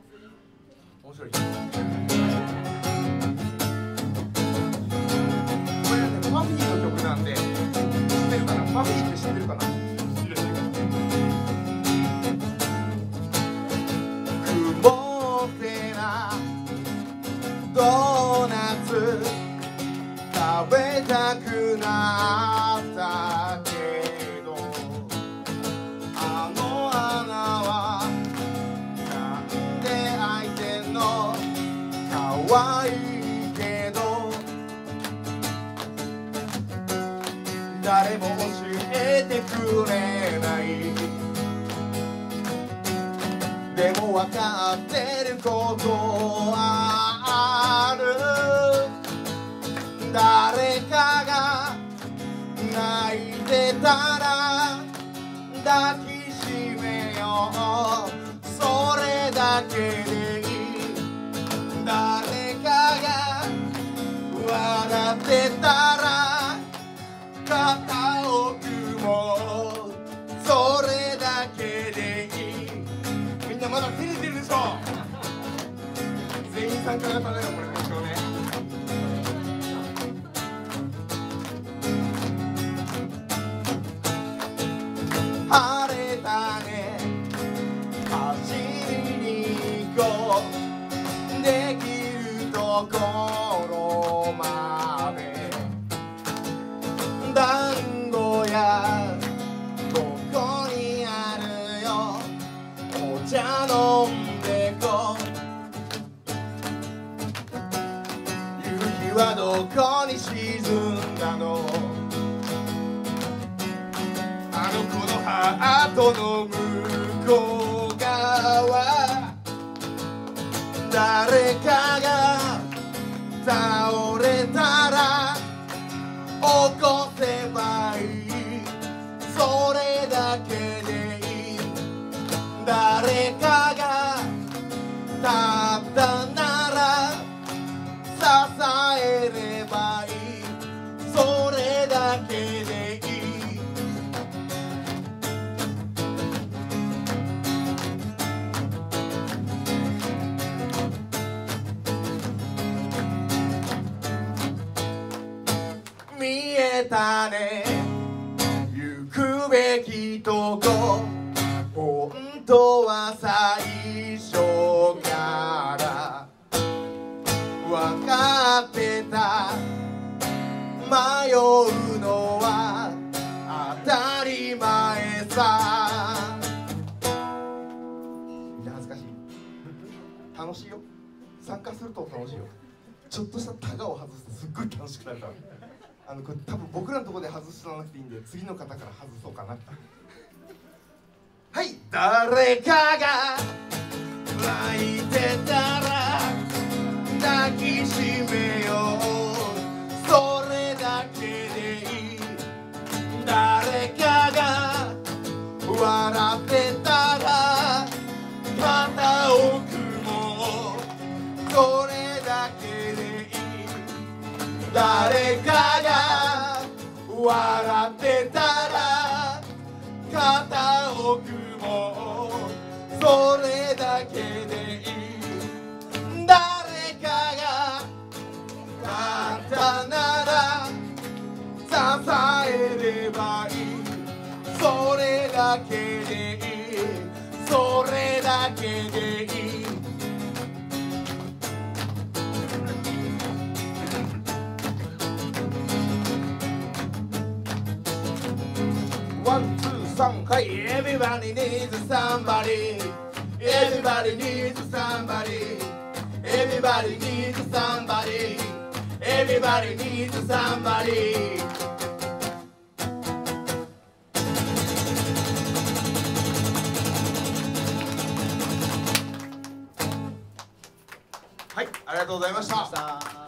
面白い。これはね、パフィーの曲なんで、知ってるかな？パフィーって知ってるかな？曇ってなドーナツ食べたくなったけど、あの穴はなんで開いてんの？かわいいけど誰も教えてくれない。でも分かってることはある。誰かが泣いてたら抱きしめよう、それだけでいい。誰かが笑ってたら肩を組もう、それだけでいい。みんなまだ照れてるでしょ。全員参加型だよこれ決勝ね。晴れたね、走りに行こう、できるところまで。団子屋ここにあるよ、お茶飲んでこう。夕日はどこに沈んだの？あの子のハートの向こう側。誰かが倒れたら起こせばいい、それだけでいい。誰かが立ったなら支えればいい、それだけでいい。見えたね、行くべきとこ、本当は最初から分かってた。迷うのは当たり前さ。みんな恥ずかしい？楽しいよ。参加すると楽しいよ。ちょっとしたタガを外すとすっごい楽しくなるから。これ多分僕らのところで外さなくていいんで、次の方から外そうかな。はい、誰かが泣いてたら抱きしめよう、それだけでいい。誰かが笑ってたら肩を組もう、それだけでいい。誰かが笑ってたら肩を組もう、それだけでいい。誰かが勝ったなら支えればいい、それだけでいい、それだけでいい。ワン、ツー、サン、はい。Everybody needs somebody. Everybody needs somebody. Everybody needs somebody. Everybody needs somebody. はい、ありがとうございました。